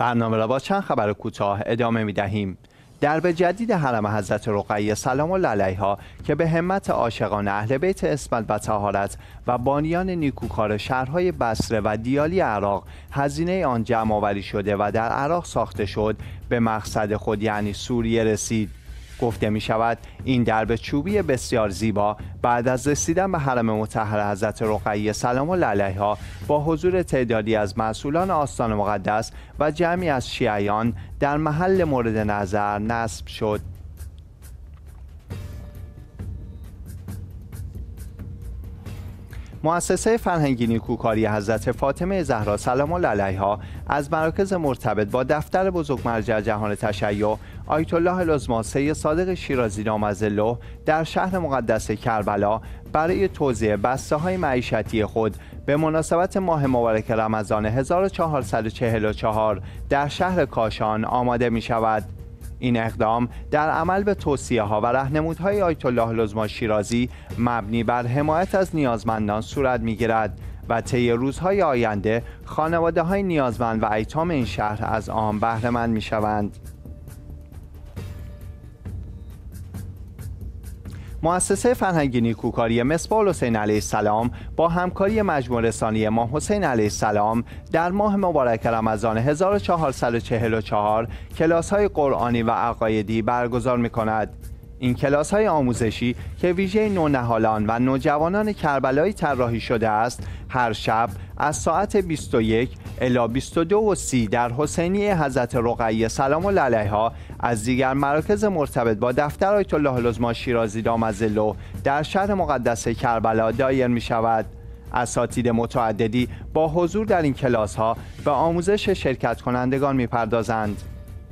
برنامه را با چند خبر کوتاه ادامه می دهیم. درب جدید حرم حضرت رقیه سلام الله علیها که به همت عاشقان اهل بیت عصمت و طهارت و بانیان نیکوکار شهرهای بصره و دیالی عراق هزینه آن جمع آوری شده و در عراق ساخته شد، به مقصد خود یعنی سوریه رسید. گفته می شود این درب چوبی بسیار زیبا بعد از رسیدن به حرم مطهر حضرت رقیه سلام الله علیها با حضور تعدادی از مسئولان آستان مقدس و جمعی از شیعیان در محل مورد نظر نصب شد. مؤسسه فرهنگی نیکوکاری حضرت فاطمه زهرا سلام الله علیها از مراکز مرتبط با دفتر بزرگمرجع جهان تشیع آیت الله العظمی سید صادق شیرازی نامظله در شهر مقدس کربلا برای توزیع بسته‌های معیشتی خود به مناسبت ماه مبارک رمضان 1444 در شهر کاشان آماده می شود. این اقدام در عمل به توصیه‌ها و راهنمودهای آیت الله العظمی شیرازی مبنی بر حمایت از نیازمندان صورت می‌گیرد و طی روزهای آینده خانواده‌های نیازمند و ایتام این شهر از آن بهره‌مند می‌شوند. مؤسسه فرهنگی نیکوکاری مصباح الحسین علیه السلام با همکاری مجموعه رسانی امام حسین علیه السلام در ماه مبارک رمضان 1444 کلاس‌های قرآنی و عقایدی برگزار می‌کند. این کلاس‌های آموزشی که ویژه نونهالان و نوجوانان کربلایی طراحی شده است، هر شب از ساعت 21 الی 22:30 در حسینیه حضرت رقیه سلام الله علیها از دیگر مراکز مرتبط با دفتر آیت الله العظمی شیرازی نامظله در شهر مقدس کربلا دایر می شود. اساتید متعددی با حضور در این کلاس‌ها به آموزش شرکت کنندگان می پردازند.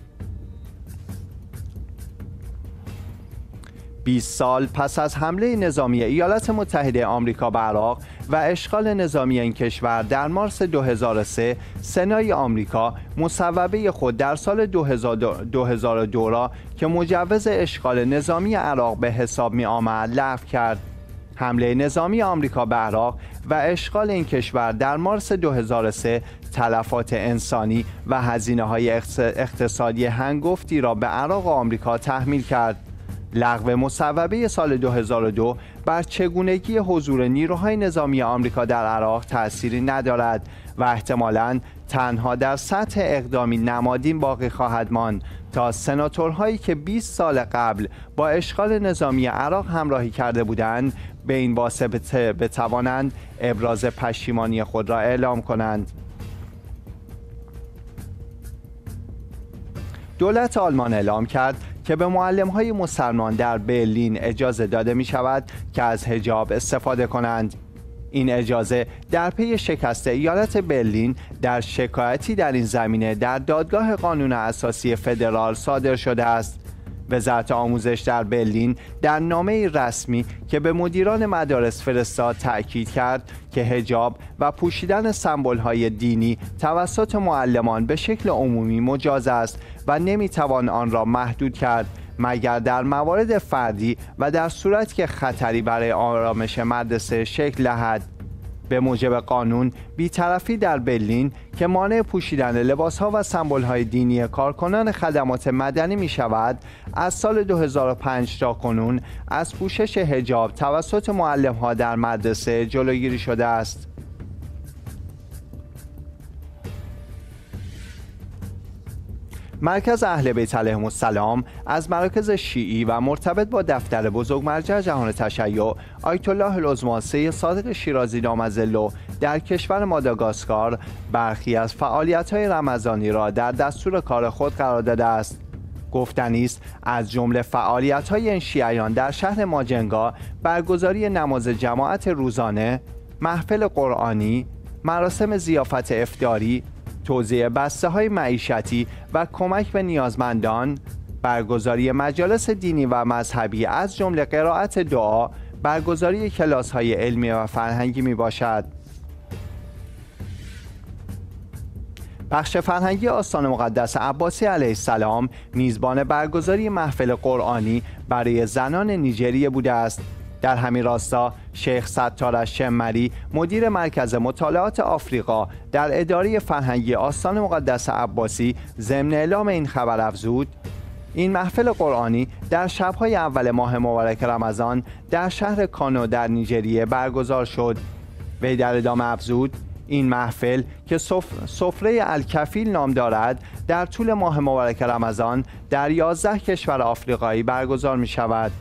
20 سال پس از حمله نظامی ایالات متحده آمریکا به عراق و اشغال نظامی این کشور در مارس 2003، سنای آمریکا مصوبه خود در سال 2002 را که مجوز اشغال نظامی عراق به حساب می آمد لغو کرد. حمله نظامی آمریکا به عراق و اشغال این کشور در مارس 2003 تلفات انسانی و هزینه‌های اقتصادی هنگفتی را به عراق و آمریکا تحمیل کرد. لغو مصوبه سال 2002 بر چگونگی حضور نیروهای نظامی آمریکا در عراق تأثیری ندارد و احتمالاً تنها در سطح اقدامی نمادین باقی خواهد ماند تا سناتورهایی که 20 سال قبل با اشغال نظامی عراق همراهی کرده بودند به این واسطه بتوانند ابراز پشیمانی خود را اعلام کنند. دولت آلمان اعلام کرد که به معلم‌های مسلمان در برلین اجازه داده می شود که از حجاب استفاده کنند. این اجازه در پی شکست ایالت برلین در شکایتی در این زمینه در دادگاه قانون اساسی فدرال صادر شده است. وزارت آموزش در برلین در نامه رسمی که به مدیران مدارس فرستاد تأکید کرد که حجاب و پوشیدن سمبول‌های دینی توسط معلمان به شکل عمومی مجاز است و نمیتوان آن را محدود کرد مگر در موارد فردی و در صورتی که خطری برای آرامش مدرسه شکل دهد. به موجب قانون بی‌طرفی در برلین که مانع پوشیدن لباس‌ها و سمبول‌های دینی کارکنان خدمات مدنی می‌شود، از سال 2005 تا کنون از پوشش حجاب توسط معلم‌ها در مدرسه جلوگیری شده است. مرکز اهل بیت علیهم السلام از مراکز شیعی و مرتبط با دفتر بزرگمرجع جهان تشیع آیت الله العظمی سید صادق شیرازی نامظله در کشور ماداگاسکار برخی از فعالیت‌های رمضانی را در دستور کار خود قرار داده است. گفتنی است از جمله فعالیت‌های این شیعیان در شهر ماجنگا برگزاری نماز جماعت روزانه، محفل قرآنی، مراسم ضیافت افطاری، توزیع بسته‌های معیشتی و کمک به نیازمندان، برگزاری مجالس دینی و مذهبی از جمله قرائت دعا، برگزاری کلاس‌های علمی و فرهنگی میباشد. بخش فرهنگی آستان مقدس عباسی علیه السلام میزبان برگزاری محفل قرآنی برای زنان نیجریه بوده است. در همین راستا شیخ ستار الشمری مدیر مرکز مطالعات آفریقا در اداره فرهنگی آستان مقدس عباسی ضمن اعلام این خبر افزود: این محفل قرآنی در شب‌های اول ماه مبارک رمضان در شهر کانو در نیجریه برگزار شد. وی در ادامه افزود: این محفل که سفره الکفیل نام دارد در طول ماه مبارک رمضان در 11 کشور آفریقایی برگزار می شود.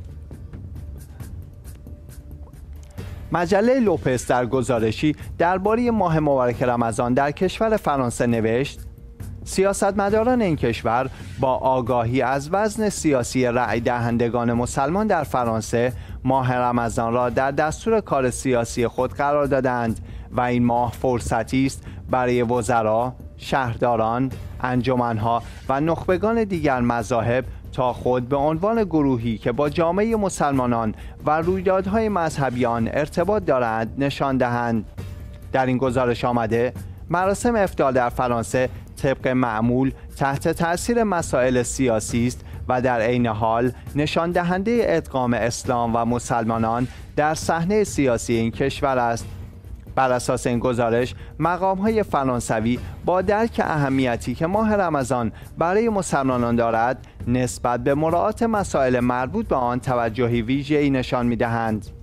مجله لوپس در گزارشی درباره ماه مبارک رمضان در کشور فرانسه نوشت: سیاستمداران این کشور با آگاهی از وزن سیاسی رأی دهندگان مسلمان در فرانسه ماه رمضان را در دستور کار سیاسی خود قرار دادند و این ماه فرصتی است برای وزرا، شهرداران، انجمنها و نخبگان دیگر مذاهب تا خود به عنوان گروهی که با جامعه مسلمانان و رویدادهای مذهبی آن ارتباط دارند نشان دهند. در این گزارش آمده مراسم افطار در فرانسه طبق معمول تحت تأثیر مسائل سیاسی است و در عین حال نشان دهنده ادغام اسلام و مسلمانان در صحنه سیاسی این کشور است. بر اساس این گزارش مقام‌های فرانسوی با درک اهمیتی که ماه رمضان برای مسلمانان دارد نسبت به مراعات مسائل مربوط به آن توجهی ویژه‌ای نشان می‌دهند.